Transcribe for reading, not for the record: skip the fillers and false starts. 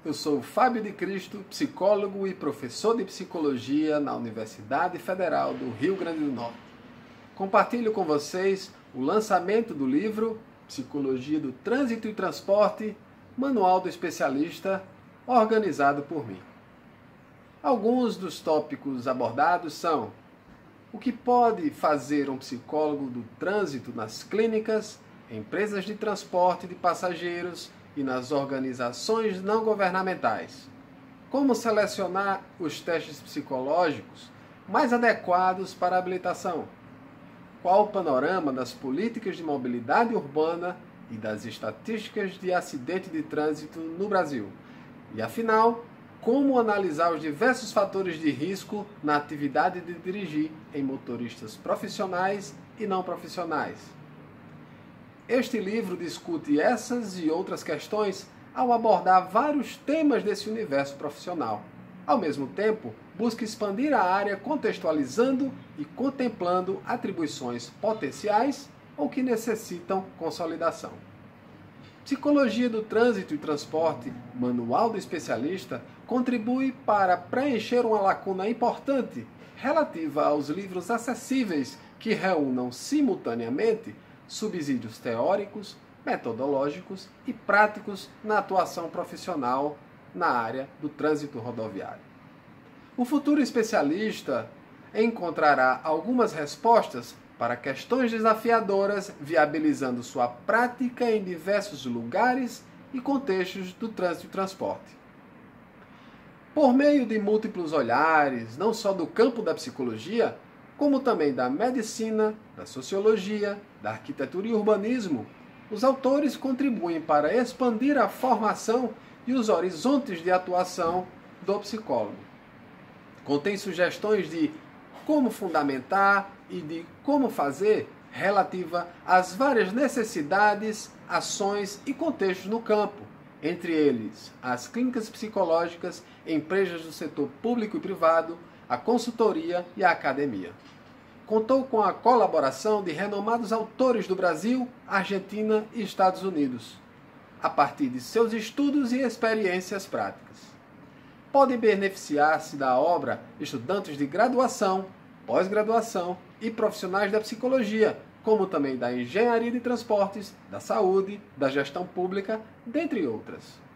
eu sou Fábio de Cristo, psicólogo e professor de psicologia na Universidade Federal do Rio Grande do Norte. Compartilho com vocês o lançamento do livro Psicologia do Trânsito e Transporte, Manual do Especialista, organizado por mim. Alguns dos tópicos abordados são: o que pode fazer um psicólogo do trânsito nas clínicas, empresas de transporte de passageiros e nas organizações não governamentais. Como selecionar os testes psicológicos mais adequados para a habilitação? Qual o panorama das políticas de mobilidade urbana e das estatísticas de acidente de trânsito no Brasil? E afinal, como analisar os diversos fatores de risco na atividade de dirigir em motoristas profissionais e não profissionais? Este livro discute essas e outras questões ao abordar vários temas desse universo profissional. Ao mesmo tempo, busca expandir a área contextualizando e contemplando atribuições potenciais ou que necessitam consolidação. Psicologia do Trânsito e Transporte, Manual do Especialista, contribui para preencher uma lacuna importante relativa aos livros acessíveis que reúnam simultaneamente subsídios teóricos, metodológicos e práticos na atuação profissional na área do trânsito rodoviário. O futuro especialista encontrará algumas respostas para questões desafiadoras, viabilizando sua prática em diversos lugares e contextos do trânsito e transporte. Por meio de múltiplos olhares, não só do campo da psicologia, como também da medicina, da sociologia, da arquitetura e urbanismo, os autores contribuem para expandir a formação e os horizontes de atuação do psicólogo. Contém sugestões de como fundamentar e de como fazer relativa às várias necessidades, ações e contextos no campo, entre eles as clínicas psicológicas, empresas do setor público e privado, a consultoria e a academia. Contou com a colaboração de renomados autores do Brasil, Argentina e Estados Unidos, a partir de seus estudos e experiências práticas. Podem beneficiar-se da obra estudantes de graduação, pós-graduação e profissionais da psicologia, como também da engenharia de transportes, da saúde, da gestão pública, dentre outras.